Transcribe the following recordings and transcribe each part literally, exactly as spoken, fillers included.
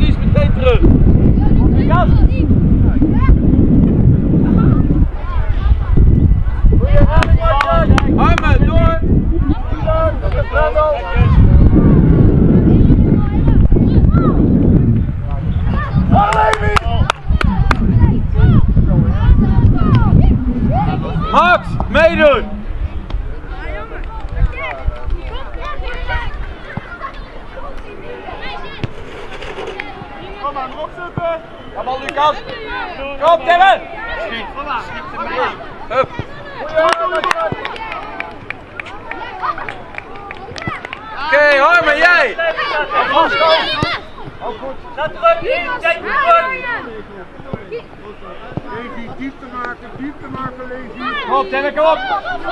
Lies meteen terug. Armen, door! Max, meedoen! Kom maar, opzoeken! Kom al, Lucas! Kom, Timmer! Schiet, kom maar! Schiet er mee! Hup! Oké, okay, Harmen, jij! Zet terug, kijk terug! Levi, diepte maken, diepte maken, Levi. Kom op, Timmer, kom op!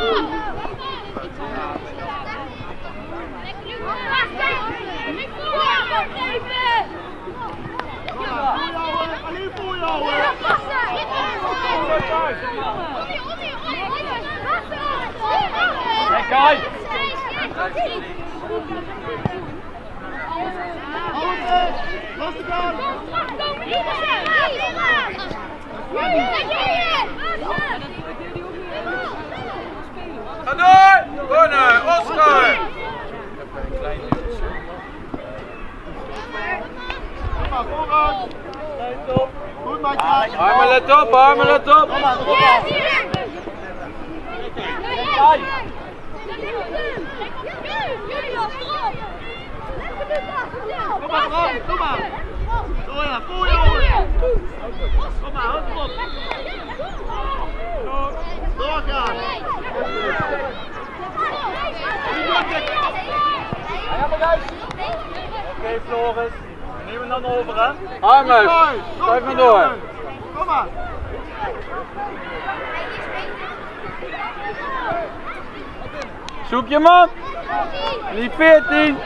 Alleen voor jou! Kijk, Kai! Lastig aan! Ga door! Corner, Oscar! Kom maar, vooruit! Goed, maatje! Armen, let op, Armen, let op! Kom maar, erop af! Kom maar, Bram, kom maar! Zo ja, voor jongen! Kom maar, houd hem op! Doorgaan! Oké, Floris. Neem hem dan over, hè? Armen, schuif maar door. Kom maar. Zoek je man. Lief veertien.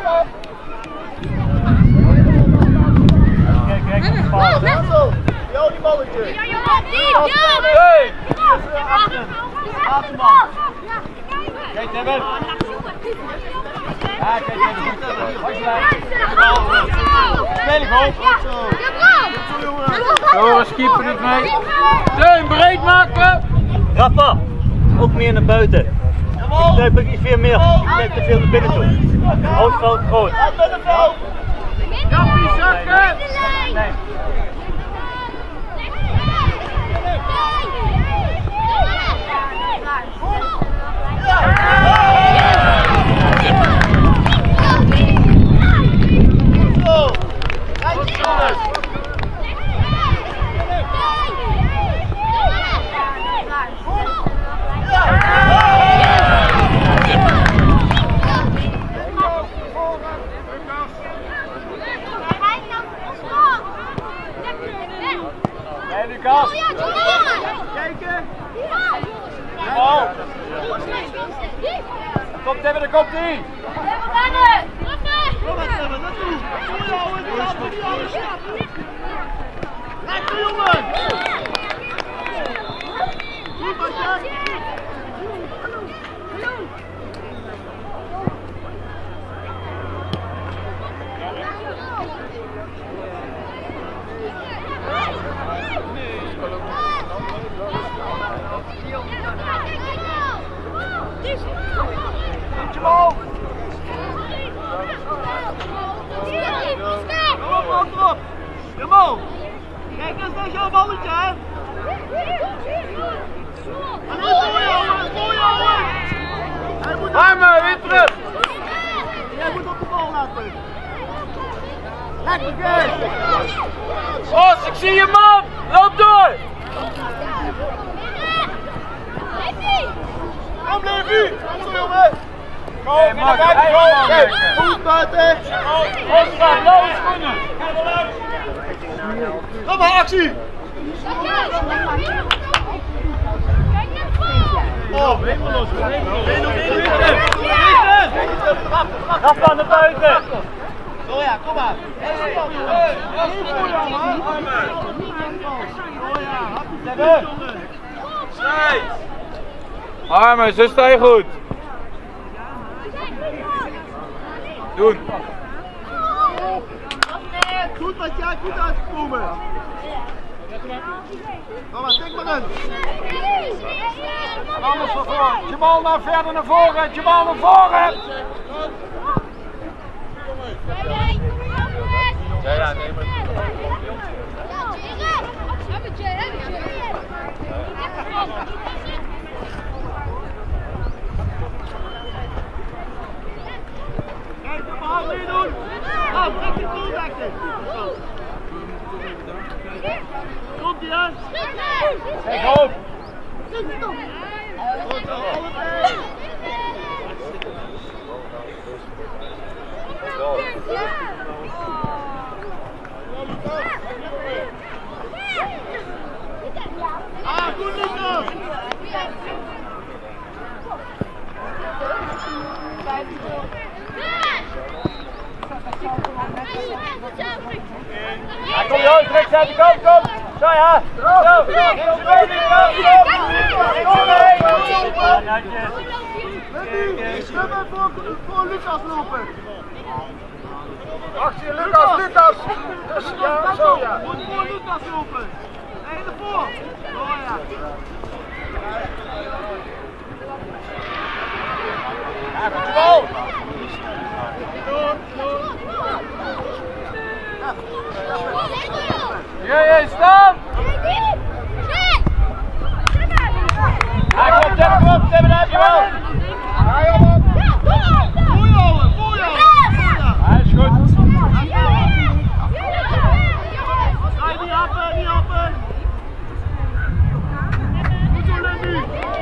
Kijk, kijk, op de bal. Jou die balletje. Hey. Laat hem man. Kijk, Timmer. Ja, kijk, Timmer. Spelen gewoon. Joris, keeper niet mee. Teun, breed maken. Rafa, ook meer naar buiten. Ik denk iets veel meer. Ik denk te veel naar binnen toe. Hoofdveld groot. Jappie, zakken. Nee. Hey, Lucas. Kijken. Bal. Kom, Timmer, daar komt hij. Kom maar, Timmer, naartoe. Voor jou, het gaat voor jou. Lekker, jongen. Goed, Martje. Goed je bal! Kom op, man, erop! Jamal! Kijk eens, dat is jouw balletje, hè? Alleen voor jou, voor jou! Armen, weer terug! Jij moet op de bal laten! Lekker, Kees! Os, ik zie je man! Loop door! Kom, Levi! Kom zo, jongen! Kom, hey, naar buiten, kom! Kijk, goed buiten! Oscar, blauwe schoenen! Kom maar, actie! Oh, helemaal los! Rafa naar buiten! Zo ja, kom maar! Armen, zo sta je goed. Doen. Goed, wat jij goed uitgekomen. Kom maar, tik maar in. Anders van voor. Jamal naar verder naar voren. Jamal naar voren. Ja, ja, nee, maar... Kijk, de bal weer doen. Nou, trek die doel weg in. Komt ie aan. Kijk op. Goed zo, alle twee. Ah, goed Lucas! Ja, kom Joost, rechts uit de kant, kom! Zo ja! Zo! We hebben voor, voor Lucas lopen! Achter je, Lucas, Lucas! Dus, ja, zo ja. Moet voor Lucas lopen! Nee, ervoor! Oh ja! Ja, goed de bal! Ja, ja, staan! Ja, kom, Tim, kom, Tim, daar heb je wel! Voor jou, voor jou! Hij is goed! Ga niet happen, niet happen! Goed zo, Lenny!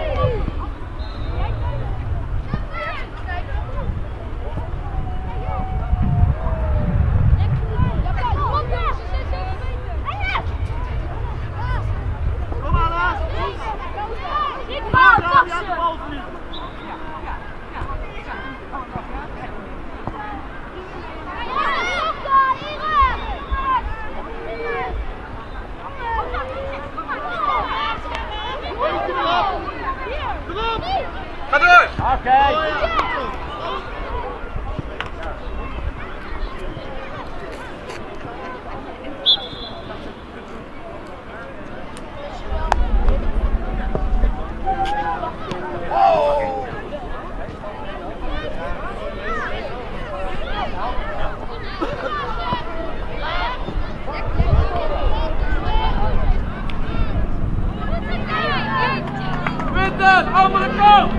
Kom maar, Lars! Ja, ja, de bal niet! Ga door! Oké! Okay. Quinten, andere kant!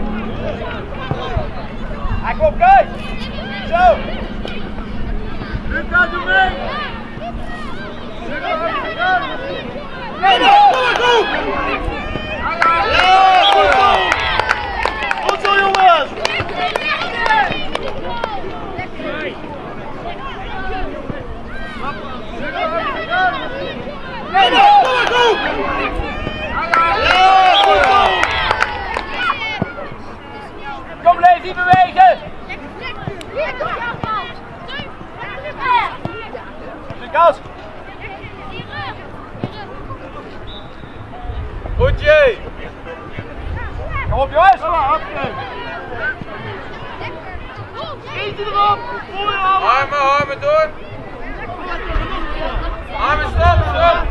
Hij komt, kijk! Zo! Lucas, doe mee! Nee, nee! Goed, goed! Ja, goed zo! Goed zo, jongens! Nee, nee! Goed, goed! Ja, goed zo! Kom, Levi, bewegen! Lucas! Goed, Jee! Kom op, jongens! Eentje erop! Voor jou! Armen, armen door! Armen, stop, stop!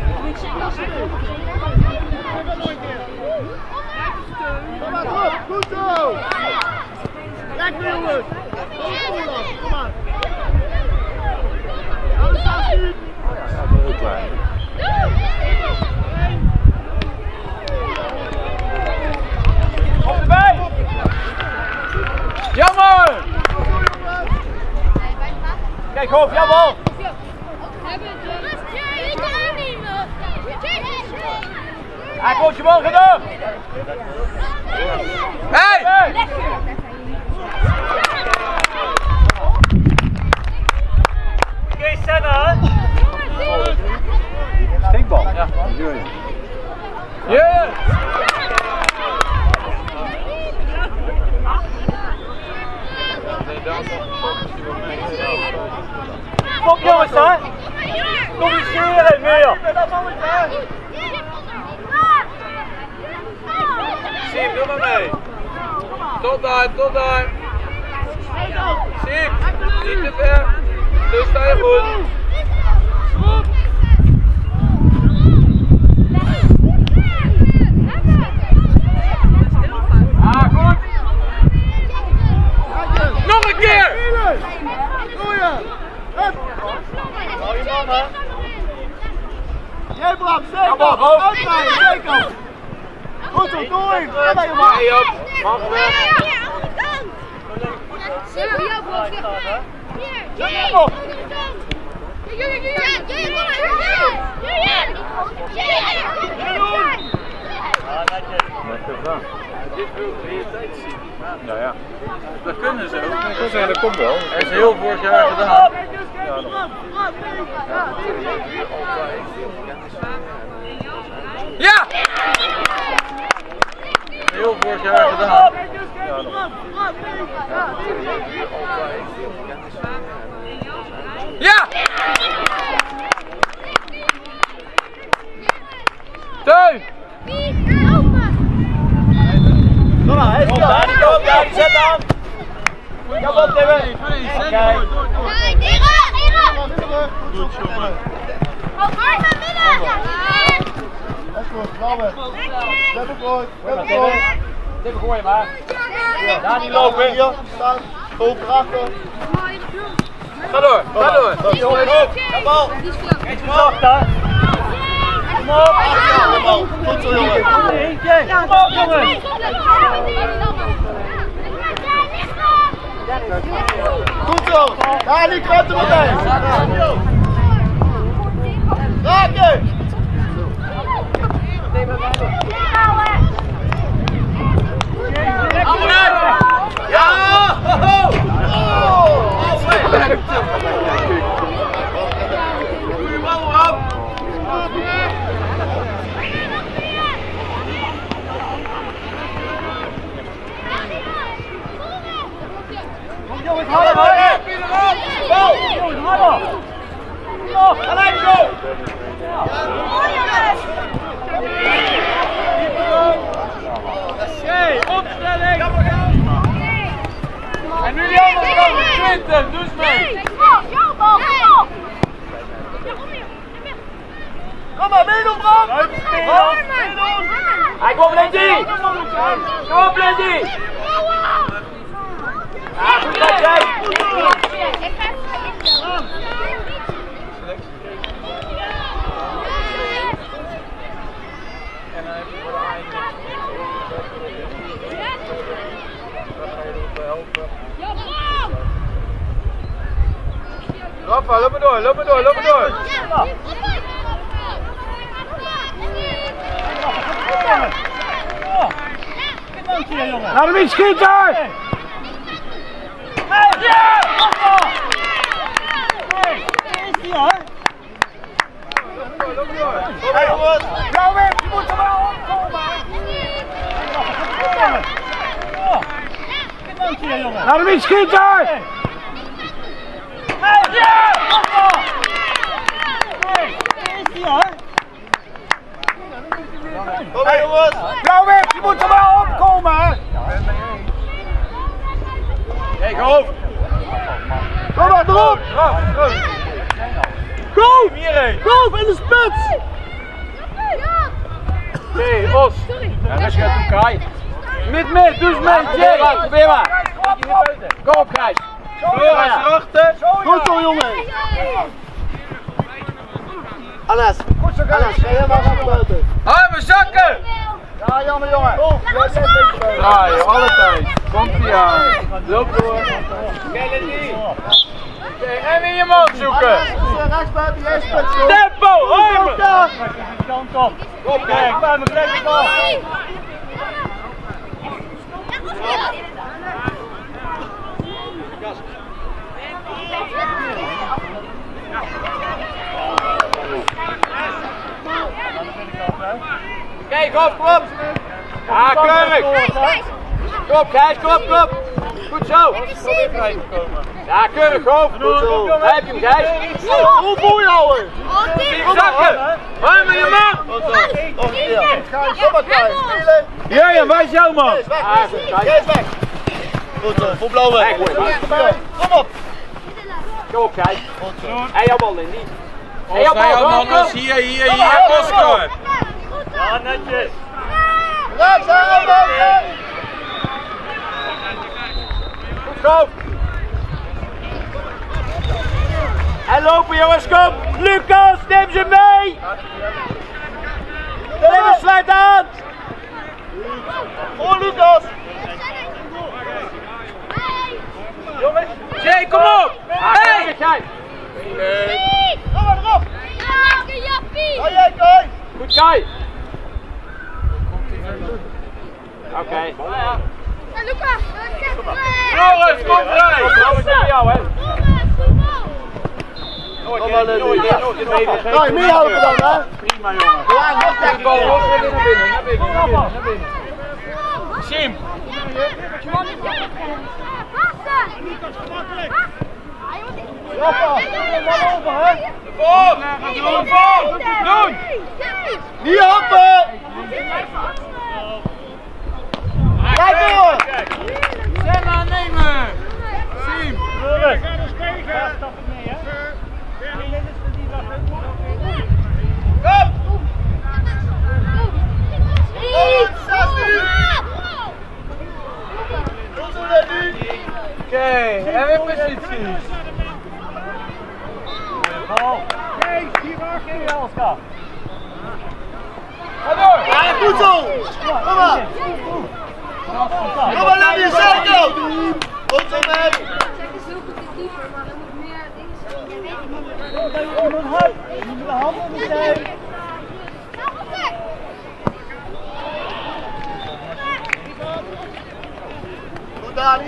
Kom maar, erop! Goed zo! Lekker, jongens! Kom maar! Nou, staat u! Op erbij! Jammer! Kijk, hoofd, jouw bal! Hij komt je bal gedaan! Hey! Hey! Oké, Senna! Stinkbal, ja. Yeah! Kom jongens, hè! Communiceren meer! Siem, doe maar mee! Tot daar, tot daar! Siem, niet te ver! Zo sta je goed! Hey Bram, zeker! Uitrijden, zeker! Goed zo, door hem! Ga naar je man! Nee, op. Mag weg. Ja, ja. Dat kunnen ze ook. Ik wil zeggen, dat komt wel. Dat is heel vorig jaar gedaan. Ja! Heel vorig jaar gedaan. Ja! Teun! Kom maar, hij is daar, die komt daar, die zet aan! Kom op, Timmer! Kijk! Goed, jongen. Dat is goed, knallen. Zet hem goed, zet hem goed. Timmer, gooi hem aan! Daar niet lopen. Hier, staan. Goed, erachter. Ga door, ga door! Jongens, kom bal! Eet je zacht daar! Kom op! Kom op, goed zo jongen. Eentje! Kom op jongens! Goed zo. Ja, die kant er meteen. Raken! Ja! Jongens, harder! Bal! Jongens, harder! Nog! Gelijk zo! Oké, opstelling! En nu die andere kant, twintig, dus mee! Kom maar, meedoen Bram! Hij komt Lindy! Kom op Lindy! Ja, goed dat jij! Rafa, loop maar door, loop maar door, loop maar door! Laat hem niet schieten! Hey! Ja! Hey! Is die hoor! Hey jongens. Blauw weg, je moet er wel opkomen! Laat hem niet schieten! Hey! Ja! Hey! Is die hoor! Kom maar jongens. Blauw weg, je moet er wel opkomen! Kijk, hoofd! Kom maar, erop! Go! Hierheen! Go in de spits! Nee, Os! Ja, dat gaat doen, Kai! Mid, mid, dus mee! Jay! Probeer maar! Kom op, Gijs! Fleur, hij is erachter! Goed zo jongen. Anas. Goed zo Anas, ga jij maar naar buiten. Armen zakken! Ja jammer jongen. Draaien, alle tijd. Komt ie aan. Loop door. En weer je man zoeken. Rechts buiten, jij spits. Tempo, armen! Kant op. Kom, kijk, bij me, breek het af. Kijk, op, kom op! Ja, keurig! Kom op, Gijs, kom op, kom op! Goed zo! Ja, keurig, hoofd! Goed zo! Daar heb je hem, Gijs! Hoe voel je houden? Zakken! Armen je man! Nog een keer. Kom maar Kai, spelen. Jurjen, waar is jouw man? Kees weg, Kees weg. Goed zo, voor blauw weg. Kom op. Kom op, Gijs! En jouw bal, Lindy! En jouw Hij bal, man kom! is hier, hier, hier, Oscar. Ja, netjes. Rechts, aan, boven. Goed zo! En lopen jongens, kom! Lucas, neem ze mee! Kai! Oké. Okay. Lucas! Joris, kom vrij! Dat is voor jou, hè? Kom maar, Lily. Meer helpen dan, hè? Prima, jongen. Lang, nog Kijk, bal los, naar binnen, naar binnen, naar binnen, naar binnen. Sim! Voor! Doen, voor! Doen! Niet hoppen! Kijk door! Zet aannemen! Sim! Kom! Oké, en weer posities. Ga door! Ja, goed zo! Kom maar! Kom maar, Lily, cirkel! Goed zo, man! Goed, Dani!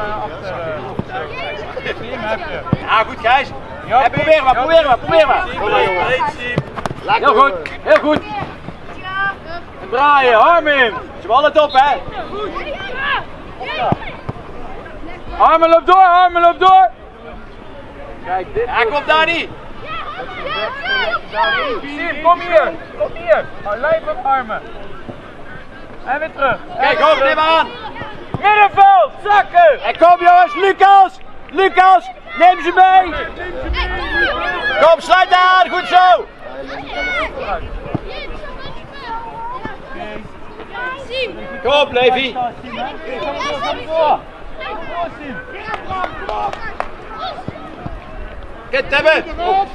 Ja, goed, Gijs. Ja, probeer maar, probeer maar, probeer maar. Kom maar, jongen. Heel goed, heel goed. En draaien, Armin. Ze ballen top, hè? Armin loopt door, Armin loopt door. Kijk, dit. Ja, komt Dani. Sim, kom hier. Kom hier. Lijf op Armin. En weer terug. Kijk, hoog, neem maar aan. Middenveld, zakken. En kom jongens, Lucas. Lucas, neem ze mee. Kom, sluit aan, goed zo. Kom op, Levi. Kit hebben.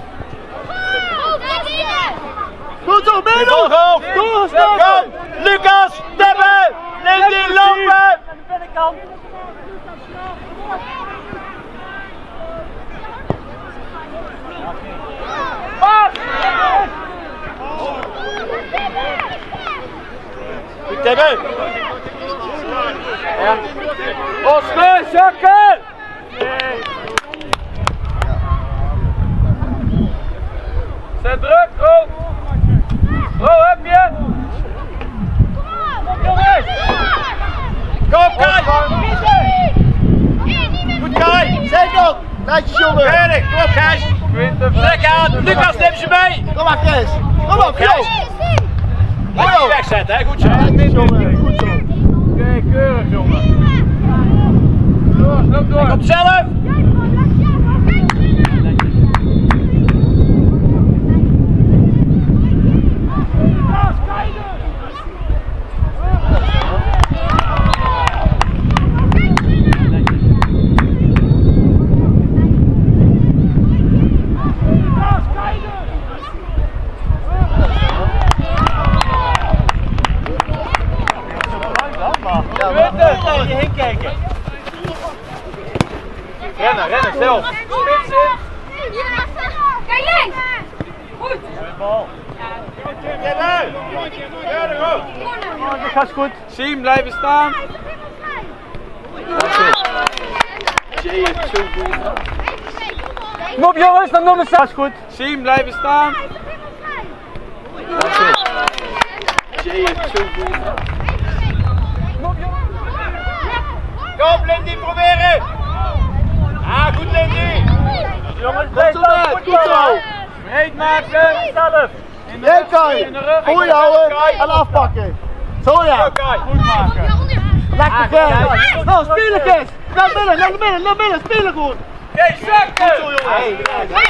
Goed zo, Bal middel! hoog. Kom, Lucas, hebben. Neem die lopen. Goed hebben. Ja. Oscar, zakken. Zet druk, Ro. Ro, heb je? Kom, Kai. Goed, Kai. Zeker! Netjes, jongen! Verder, kom op, Gijs. Trek aan. Lucas, neem ze mee. Kom maar, Chris! Kom op, Gijs. Gijs! Laat je wegzetten, hè. Goed zo. Netjes, jongen! Goed zo! Oké, keurig, jongen. Door, loop door. Komt zelf. Rennen, rennen, zelf. Spits in. Kijk links! Goed! Dat gaat goed. Siem, blijven staan. Kom op jongens, dan nummer zes. Goed. Siem, blijven staan. Kom, Lindy, proberen. Ah, goed, Lindy. Jongens, Goed zo, man! Goed zo! Breed maken. zelf. Jij kan! Goeie houden en afpakken! Zo ja! Kai. Goed maken. Lekker ver! Nou, spelen Kees! Naar binnen, naar binnen, naar binnen, spelen goed! Oké, zakken. Zo jongen!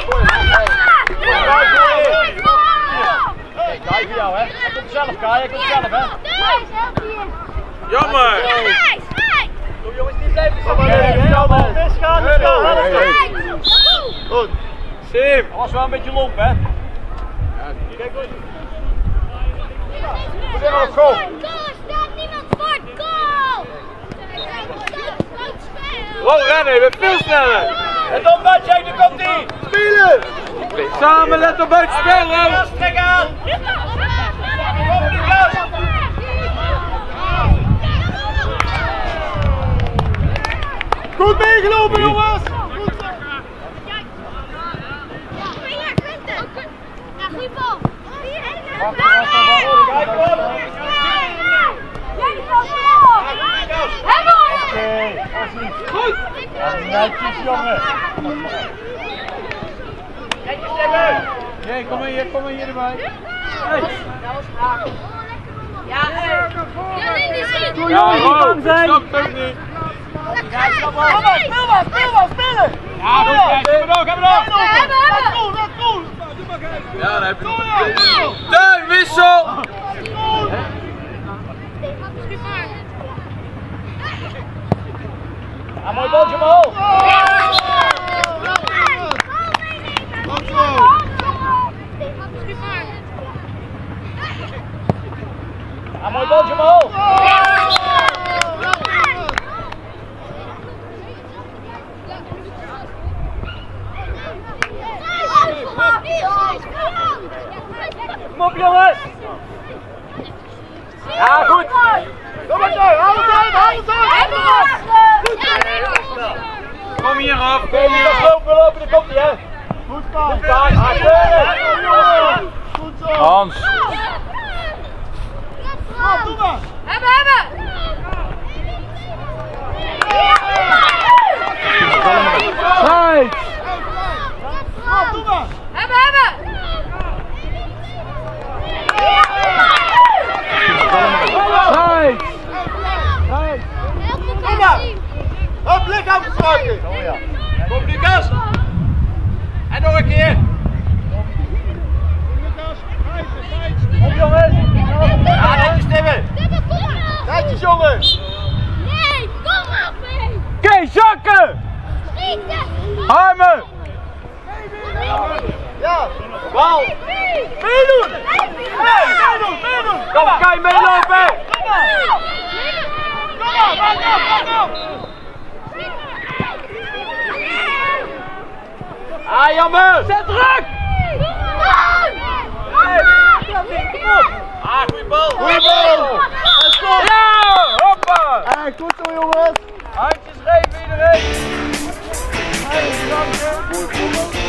Kai voor jou, hè. Hij komt zelf, Kai. Hij komt zelf, hè. Jammer. Kom jongens, niet blijven staan. Goed! Siem. Dat was wel een beetje lomp, hè. We zijn op goal! Staat niemand voor goal! Rol rennen, je bent veel sneller. En op buiten, daar komt hij. Spelen! Samen, let op buiten spelen. Trek aan. Goed meegelopen, jongens! Ja, goeie bal. Goed! Netjes, jongen! Netjes hebben! Nee, kom maar hier, kom maar hier erbij. Ja, nee, die schiet. Ja, gewoon, snap het ook niet. Ja, snap maar! Speel maar, speel maar, speel maar, spelen! Ja, goed, Gijs, hebben we nog, hebben we nog. Hebben, hebben. Cool, dat cool! Ja, dan heb je nog. Teun, wissel! Ja, mooi baltje omhoog! Ja, mooi baltje omhoog! Kom op, jongens! Ja, goed. Kom maar, Teun, hou het uit, hou het uit! Kom hier af, kom Kom hier hier, af. lopen, lopen, daar komt hij, hè! Goed paas! Goed paas, ah, keurig! Goed zo! Hans. Kom, doe maar! Hebben, hebben. Gijs. Kom, doe maar! Hebben, hebben. Gijs. Gijs. Kom maar! Een blik afgesproken! Oh ja. Kom Lucas. En nog een keer. Kom jongens! Ja, netjes stemmen! Netjes, jongens! Nee, kom maar, mee. Kees, zakken. Schieten. Armen. Ja! Bal. Meedoen! Meedoen, meedoen! Kom, Kai, meelopen. Kom maar! Kom maar, maak af, maak af! Ah, jammer. Zet druk. Ah, goeie bal. Goeie bal! En stop! Ja, hoppa. En goed zo, jongens! Handjes geven iedereen. Hey, dank je.